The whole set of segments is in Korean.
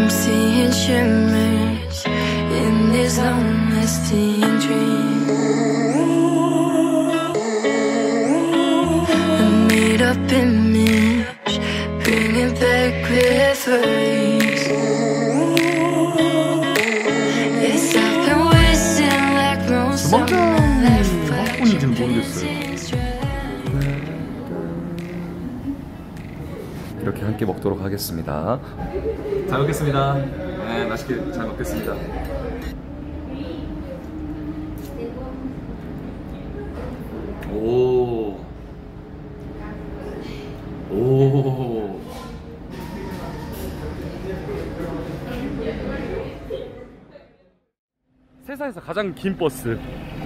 I'm seeing shimmers in this long-lasting dream. A made-up image, bringing back memories. Yes, I've been wasting like most of my life, but 학번인지는 모르겠어요. 이렇게 함께 먹도록 하겠습니다. 잘 먹겠습니다. 네, 맛있게 잘 먹겠습니다. 오. 오. 세상에서 가장 긴 버스.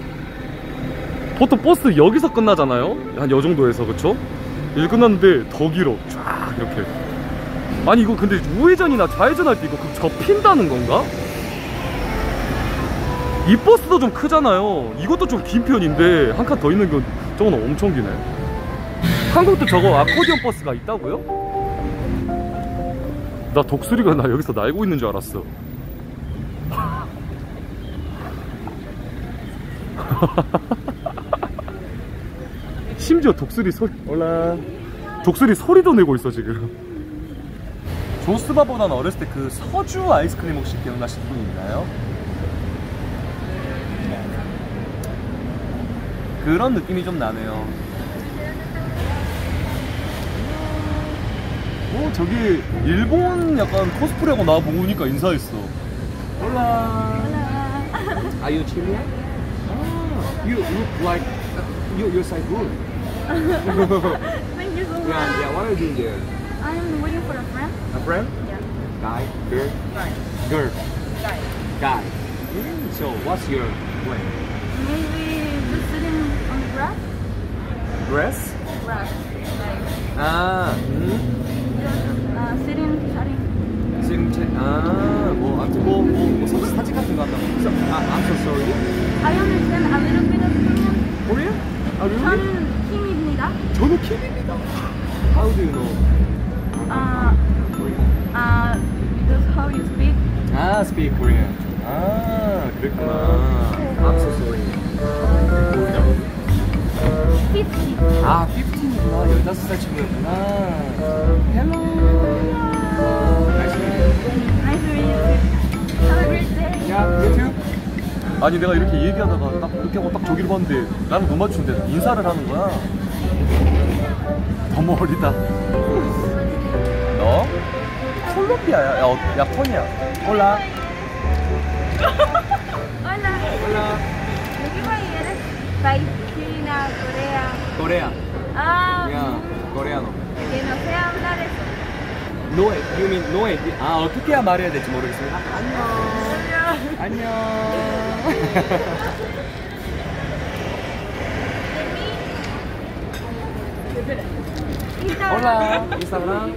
보통 버스 여기서 끝나잖아요. 한 요 정도에서, 그쵸? 여기 끝났는데 더 길어. 쫙 이렇게. 아니 이거 근데 우회전이나 좌회전 할 때 이거 접힌다는 건가? 이 버스도 좀 크잖아요. 이것도 좀 긴 편인데 한 칸 더 있는 건 저건 엄청 기네. 한국도 저거 아코디언 버스가 있다고요? 나 독수리가 나 여기서 날고 있는 줄 알았어. 심지어 독수리 소리, 올라. 독수리 소리도 내고 있어 지금. 조스바보다는 어렸을 때 그 서주 아이스크림 혹시 기억나시는 분 있나요? 그런 느낌이 좀 나네요. 오, 저기 일본 약간 코스프레하고 나 보니까 인사했어. 올라. Are you Chilean? Ah, you look like you're so good. Thank you so much. Yeah. What are you doing there? I'm waiting for a friend. A friend? Yeah. Guy, girl, Guy. girl, Guy. guy. So what's your plan? Maybe just sitting on the grass. Dress? Grass. Like 아, just sitting, chatting. 지금 뭐 아무튼 뭐 사진 같은 거 한다고. I'm so sorry. I understand a little bit of Korean. Korean? 아, really? 저는 킴입니다. 저는 킴입니다. How do you know? Because how you speak. 아, speak Korean. 아, 그랬구나. I'm so sorry. 50. 아, 15이구나. 15살 친구였구나. Hello. Nice to meet you. Nice to meet you. Have a great day. Yeah, you too. 아니 내가 이렇게 얘기하다가 딱 이렇게 하고 딱 저기를 봤는데 나는 못 맞추는데 인사를 하는 거야. 너무 어리다. 너? 콜롬비아야? 야 폰이야. 올라. Hola. 올라. ¿De qué país eres? País, China, Corea. 코레아. Ah, 야, 코레아노. que no sé hablar eso. 노에, you mean 노에. 아, 어떻게 말해야 될지 모르겠습니다. 안녕. 안녕. Hola, Instagram.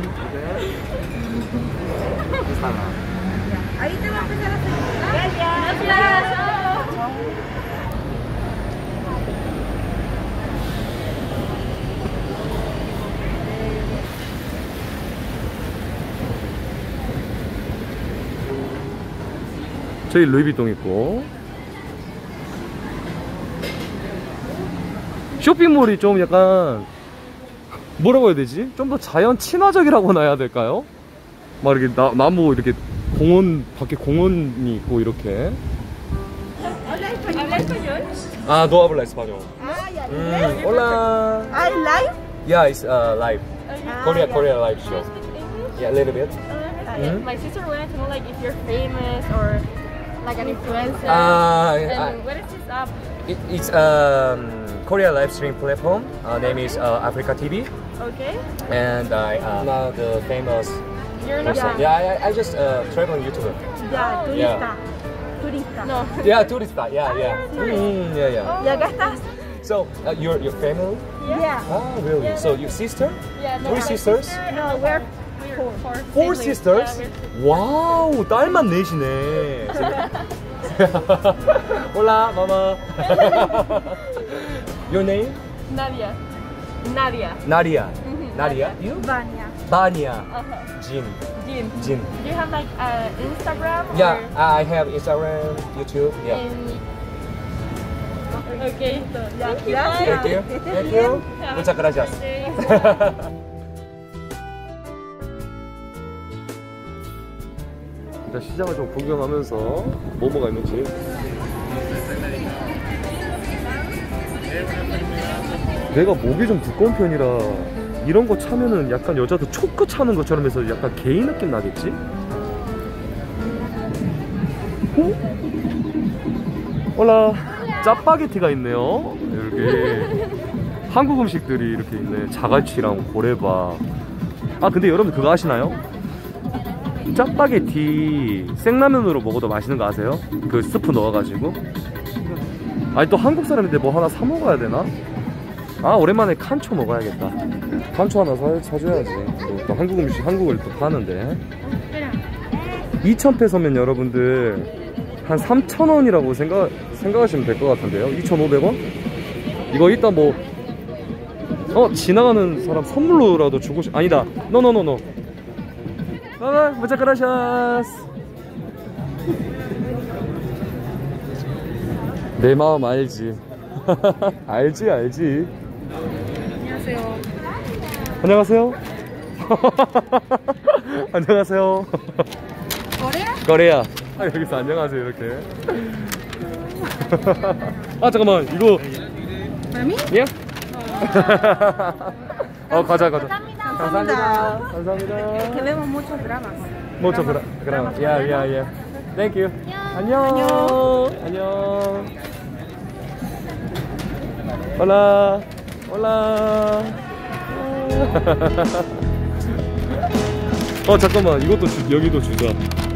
Instagram. Ahí te va a empezar a seguir. Gracias. 저기 루이비통 있고 쇼핑몰이 좀 약간 뭐라고 해야 되지? 좀 더 자연 친화적이라고나 해야 될까요? 막 이렇게 나무 이렇게 공원 밖에 공원이 있고 이렇게. ¿Habla español? 아, no habla español. Ah, ya. Hola. Ah, live? Yeah, it's live. Korea live show. Speak English? Yeah, a little bit. My sister wanted to know like if you're famous or like an influencer. And what is this app? It's Korea live stream platform. Name is Africa TV. Okay. And I'm not the famous You're not. person. Yeah, I just traveling YouTuber. Ya, turista. Yeah. Turista. No. Yeah, turista. Yeah. Yeah. ¿Y acá estás? So your family? Yeah. Ah, really? Yeah. So your sister? Yeah. No, Three my sisters? sister, No, we're Four siblings. sisters? Yeah, we're 와우, 딸만 넷이네. Hola, mama. Your name? Nadia. Nadia. Nadia. Nadia. You? Vania. Vania. Uh-huh. Jin. Jin. Jin. Do you have like Instagram? Yeah, Or I have Instagram, YouTube. Yeah. Okay, so thank you. Thank you. Thank you. Muchas gracias. 일단 시장을 좀 구경하면서 뭐가 있는지. 내가 목이 좀 두꺼운 편이라 이런 거 차면은 약간 여자도 초크 차는 것처럼 해서 약간 게이 느낌 나겠지? 올라 짜파게티가 있네요. 이렇게 한국 음식들이 이렇게 있네. 자갈치랑 고래밥. 아 근데 여러분 그거 아시나요? 짜파게티 생라면으로 먹어도 맛있는 거 아세요? 그 스프 넣어가지고. 아니 또 한국 사람인데 뭐 하나 사 먹어야 되나? 아 오랜만에 칸초 먹어야겠다. 칸초 하나 사줘야지. 또 한국 음식 한국을 또 파는데 2,000페소면 여러분들 한 3,000원이라고 생각하시면 될 것 같은데요. 2,500원? 이거 이따 뭐 지나가는 사람 선물로라도 주고 아니다. 노노노노. 무자 그라샤스. 내 마음 알지. 알지. 안녕하세요. 안녕하세요. 안녕하세요. 거래야. 아 여기서 안녕하세요 이렇게. 아 잠깐만 이거. 마미? 예? 가자. 감사합니다. Queremos muchos dramas. mucho gracias. Yeah. Thank you. 안녕. Hola. 잠깐만 이것도 여기도 주자.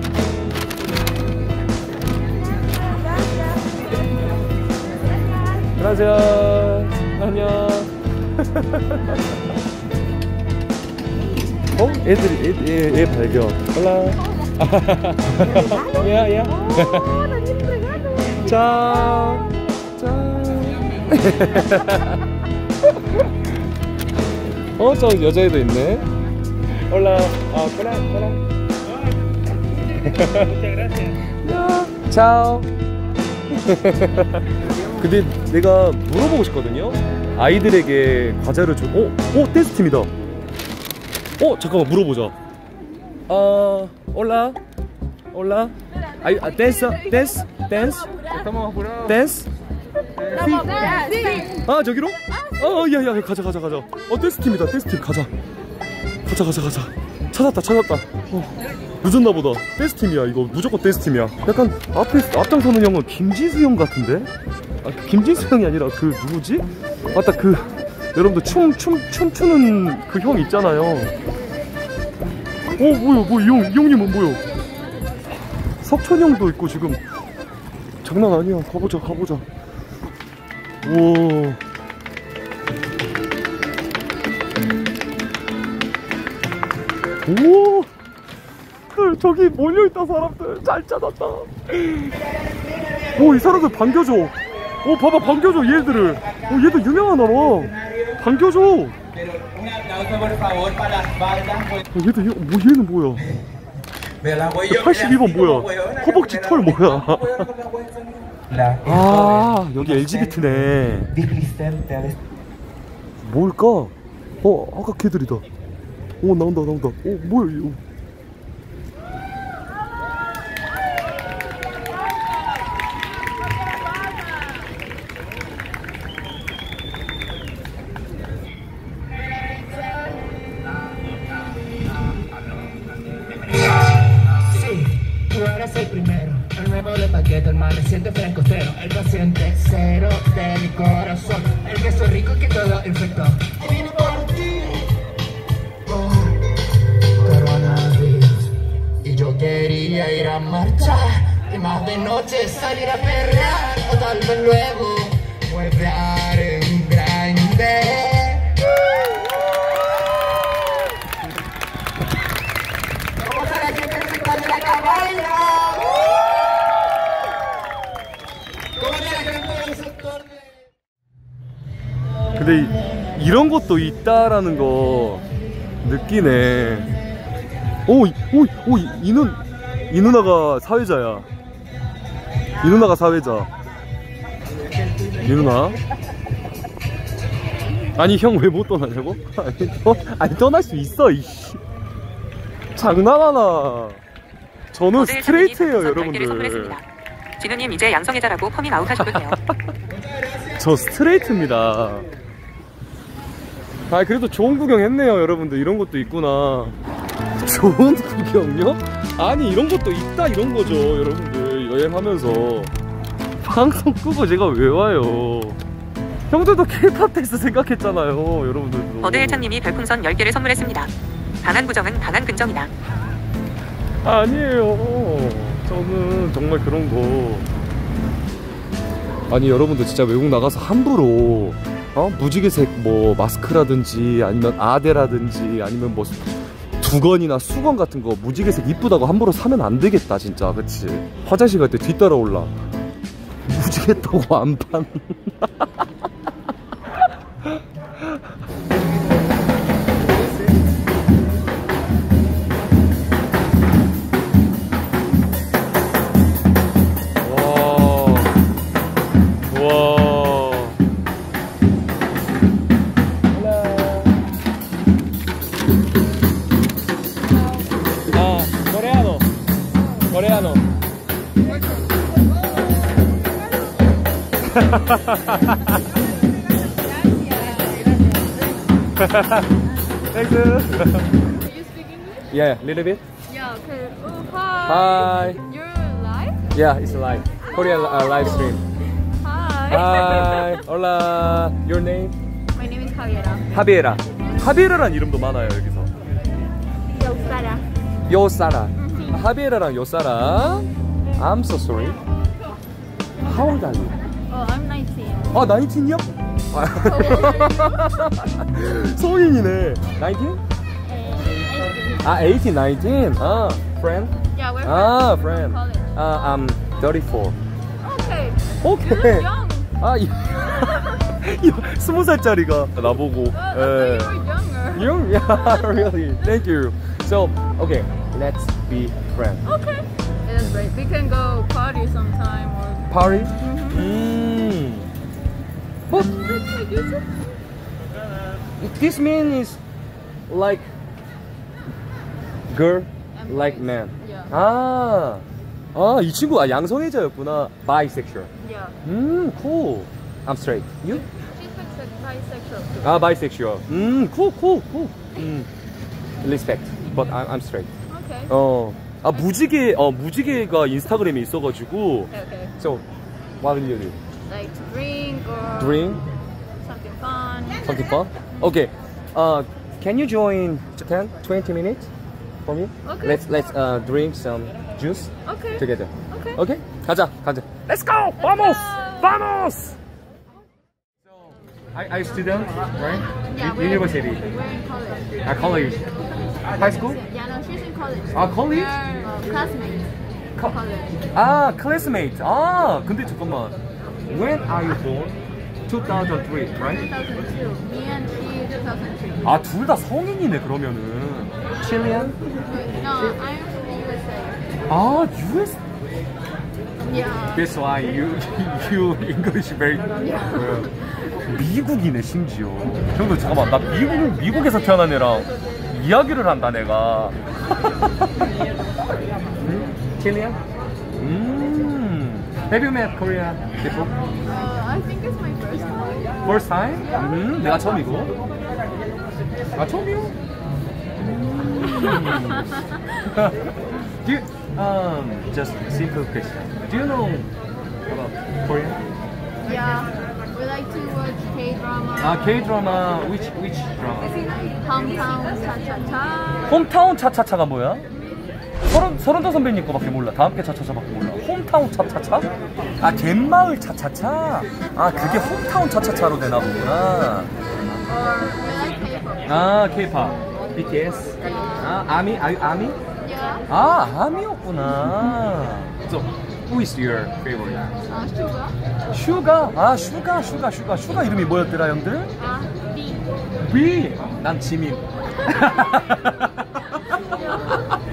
Gracias. 안녕. 애 발견. Hola. Yeah. 짠. 저 여자애도 있네. Hola. Hola. Chao. 근데 내가 물어보고 싶거든요. 아이들에게 과자를 줘. 댄스팀이다. 잠깐만 물어보자. Hola. Dance. 아 저기로? 야 가자. 댄스팀이다. 댄스팀 가자. 찾았다. 늦었나보다. 댄스팀이야. 이거 무조건 댄스팀이야. 약간 앞장서는 형은 김진수 형 같은데? 김진수 형이 아니라 그 누구지? 맞다 그 여러분들 춤추는 그 형 있잖아요. 뭐야 이 형님은 뭐야? 석천 형도 있고 지금 장난 아니야. 가보자. 우와. 오, 저기 몰려있다 사람들. 잘 찾았다. 이 사람들 반겨줘. 봐봐 반겨줘 얘들을. 얘도 유명하나봐. 반겨줘. 얘는 뭐야? 82번 뭐야? 허벅지 털 뭐야? 아 여기 LGBT네. 뭘까? 아까 걔들이다. 나온다. 뭐야 이거? El primero, el nuevo de paquete, el reciente frescostero, el paciente cero de mi corazón, el queso rico que todo infectó. Y vine por ti, coronavirus. Y yo quería ir a marchar, y más de noche salir a perrear, o tal vez luego huevear en grande. Vamos a la gente que de la cabaña. 근데 이런 것도 있다라는 거 느끼네. 이 누나가 사회자야. 이 누나가 사회자. 이 누나. 아니 형 왜 못 떠나냐고? 아니 떠날 수 있어 이씨. 장난하나. 저는 스트레이트예요 여러분들. 진우님 이제 양성애자라고 커밍아웃 하셔도 돼요. 저 스트레이트입니다. 아 그래도 좋은 구경 했네요 여러분들. 이런 것도 있구나. 좋은 구경요? 아니 이런 것도 있다 이런 거죠 여러분들. 여행하면서 방송 끄고 제가 왜 와요. 형들도 K-POP 댄스 생각했잖아요 여러분들도. 버드일찬님이 별풍선 10개를 선물했습니다. 방한 구정은 방한 근정이다. 아니에요. 저는 정말 그런 거. 아니 여러분들 진짜 외국 나가서 함부로 무지개색 뭐 마스크라든지 아니면 아대라든지 아니면 뭐 두건이나 수건 같은 거 무지개색 이쁘다고 함부로 사면 안 되겠다 진짜. 그치? 화장실 갈 때 뒤따라 올라. 무지개 떠고 안 판. Coreano. Thank you. You speak English? Yeah, little bit. Yeah, okay. Oh, hi. Hi. You're live? Yeah, it's live. Korean live stream. Hi. Hi. Hola. Your name? My name is Javiera. 하비에라. 하비에라란 이름도 많아요 여기서. Yosara. 요사라. 하비에라랑 요사라. I'm so sorry. How old are you? Oh, I'm 19. 아, 19이요? 성인이네. 19? 아, 18, 19. 아, friend? Yeah, we're 아, from friend. college. I'm 34. Okay. 오케이. You look young. 아, 20살짜리가 나보고. I thought you were younger. You? Yeah, really. Thank you. So, okay, let's be friends. Okay. It is great. We can go party sometime or. Party? But this man is like girl, And like boys. man. Yeah. 이 친구 양성애자였구나. Bisexual. Yeah. Cool. I'm straight. You? She's bisexual too. Bisexual. Cool. Respect. But I'm straight. Okay. 무지개가 인스타그램에 있어가지고. Okay. So, what will you do? Like to drink or Drink? something fun. Something fun? Okay. Can you join 10-20 minutes for me? Okay. Let's drink some juice Okay. together. Okay. Okay? 가자. Let's go! Vamos! go! Vamos! So, are you student, right? Yeah, University. We're in college. College. High school? Yeah, no, she's in college. College? We're classmates. College. Classmate. 근데 잠깐만. When are you born? 2003, right? 2002. Me and she 2003. 둘 다 성인이네 그러면은. Chilean? No, I'm from USA. US? Yeah. That's why you English very well. 미국이네 심지어. 형도 잠깐만 나 미국에서 태어난 애랑 이야기를 한다 내가. Chilean? Have you met Korea before? I think it's my first time. First time? 내가 처음이고. 처음이요? Do you, just simple question. Do you know about Korea? Yeah. We like to watch K-drama. K-drama. Which drama? Hometown Cha-Cha-Cha. 홈타운 차차차가 뭐야? 서른도 선배님 거밖에 몰라. 다음께 차차차밖에 몰라. 홈타운 차차차? 갯마을 차차차? 그게 홈타운 차차차로 되나 보구나. Or we like K-pop. K-pop. BTS. 아미? Are you 아미? Yeah. 아미였구나. So, who is your favorite? Suga. 슈가 이름이 뭐였더라 형들? B. B. 난 지민.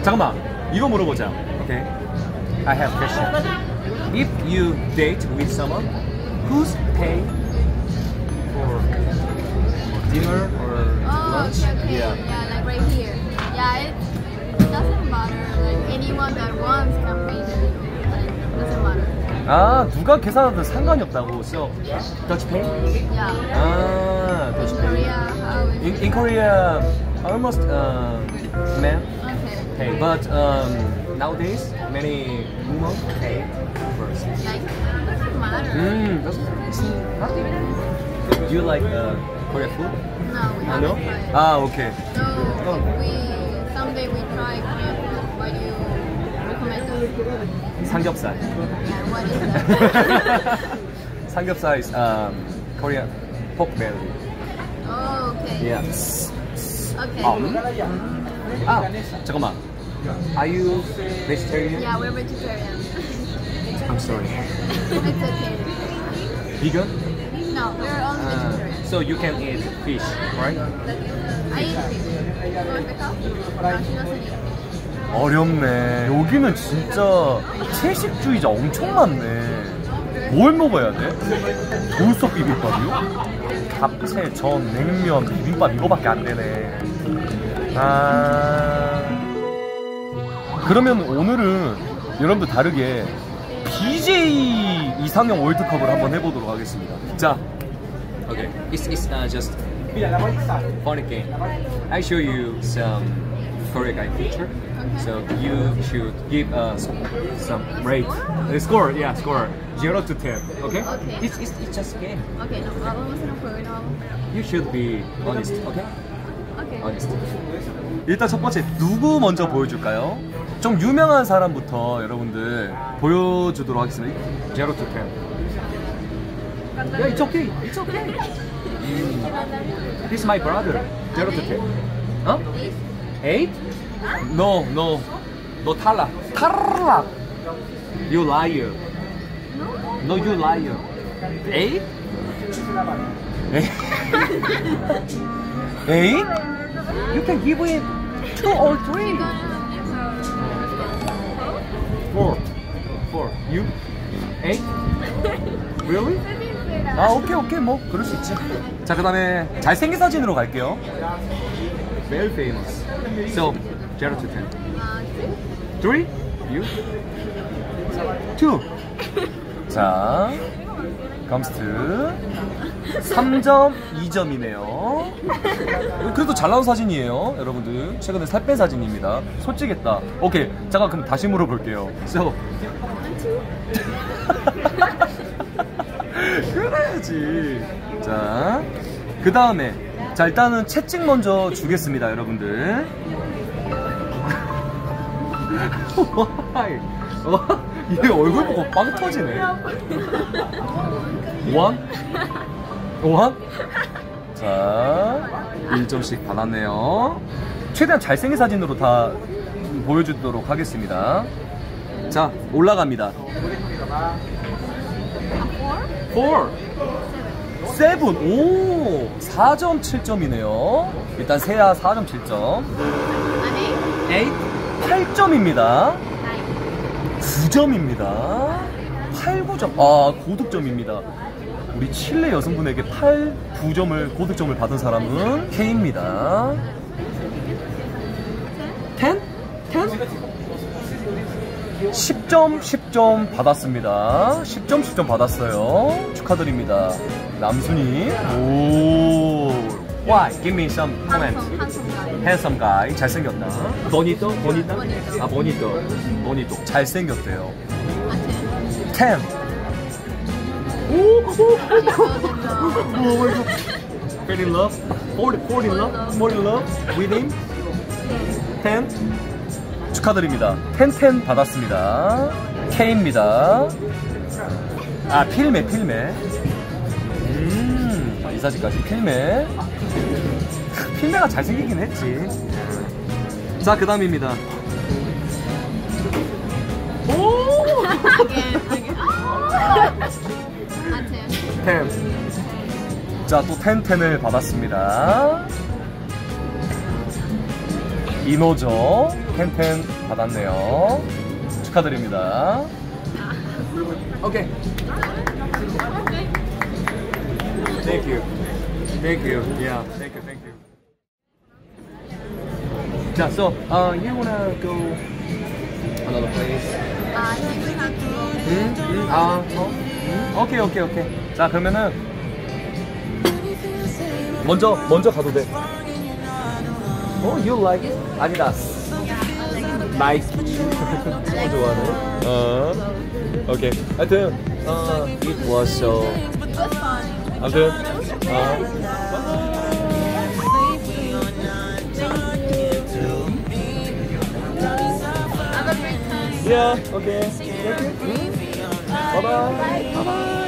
잠깐만, 이거 물어보자. Okay. I have a question. If you date with someone, who's pay for dinner or lunch? Okay. Yeah. Yeah, like right here. Yeah, it doesn't matter. Like anyone that wants can pay the bill. Like, doesn't matter. 아, 누가 계산하든 상관이 없다고. So, Dutch pay? Yeah. 아, Dutch In pay. Korea, how is In Korea, almost men Okay. pay, but nowadays many women pay first. Like, doesn't matter. Doesn't nothing. Do you like Korean food? No, we I haven't know. tried. Ah, okay. So someday we try Korean food. What do you recommend us? 삼겹살. Yeah, what is that? 삼겹살 is Korean pork belly. Oh, okay. Yeah. Okay. 아, 잠깐만. Are you vegetarian? Yeah, we're vegetarian. I'm sorry. It's okay. Vegan? No, we're only vegetarian. So you can eat fish, right? I eat fish. You want the cow? No, she doesn't eat fish. 어렵네. 여기는 진짜 채식주의자 엄청 많네. 뭘 먹어야 돼? 돌솥 비빔밥이요? 잡채, 전, 냉면, 비빔밥 이거밖에 안 되네. 그러면 오늘은 여러분들 다르게 BJ 이상형 월드컵을 한번 해보도록 하겠습니다. 자, Okay. It's just funny game. I show you some Korean guy picture. So you should give some rate. Score, yeah, score 0 to 10. Okay? Okay. It's just game. Okay, no problem. What's no problem? You should be honest. Okay? Okay. Honest. 일단 첫 번째 누구 먼저 보여줄까요? 좀 유명한 사람부터 여러분들 보여주도록 하겠습니다. 0 to 10. Yeah, it's okay. It's okay. He's my brother. 0 to 10. Huh? 8? No. No 탈락. 탈락. You liar. No, you liar. 8? 8? You can give it 2 or 3. 4. You? 8? Really? 아 오케이 뭐 그럴 수 있지. 자, 그 다음에 잘생긴 사진으로 갈게요. Very famous. So, 0 to 10. 3? You? 2. 자, 감스트 3점, 2점이네요. 그래도 잘 나온 사진이에요, 여러분들. 최근에 살 뺀 사진입니다. 솔직했다. 오케이, 잠깐 그럼 다시 물어볼게요. So, 그래야지. 자, 그 다음에 자 일단은 채찍 먼저 주겠습니다, 여러분들. 얘 얼굴 보고 빵 터지네. 원? 자, 1점씩 받았네요. 최대한 잘생긴 사진으로 다 보여주도록 하겠습니다. 자, 올라갑니다. 7. 오, 4점 7점이네요. 일단 세야 4점 7점. 8점입니다. 9점입니다. 8, 9점. 아, 고득점입니다. 우리 칠레 여성분에게 8, 9점을 고득점을 받은 사람은 K입니다. 10? 10점, 10점 받았습니다. 10점, 10점 받았어요. 축하드립니다. 남순이. 오. Why? Give me some comment. Handsome guy. 잘생겼다. Bonito? 아, bonito. 잘생겼대요. 10. 오. Fell in love? Fall in love? With him? 10. 축하드립니다. 10 받았습니다. K입니다. 아, 필메. 이 사진까지 필메. 필메가 잘생기긴 했지. 자, 그 다음입니다. 오! 10. 자, 또 10을 받았습니다. 이노죠. 10. 받았네요. 축하드립니다. 오케이. Thank you. Thank you. Yeah. Thank you. Thank you. 자, so you wanna go another place? I think we have to go. 오케이, 오케이, 오케이. 자, 그러면은 먼저 가도 돼. You like it? 아디다스. 나이키. 너무 좋아하네. 오케이. 하여튼 it was so. It was fun. 아무튼 Have a great time. Yeah. Okay. Thank you. Bye bye. Bye.